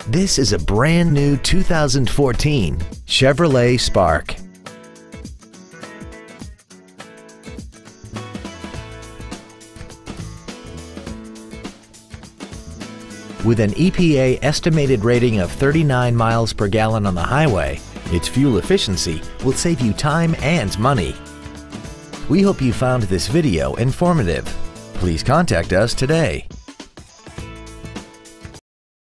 This is a brand new 2014 Chevrolet Spark. With an EPA estimated rating of 39 miles per gallon on the highway, its fuel efficiency will save you time and money. We hope you found this video informative. Please contact us today.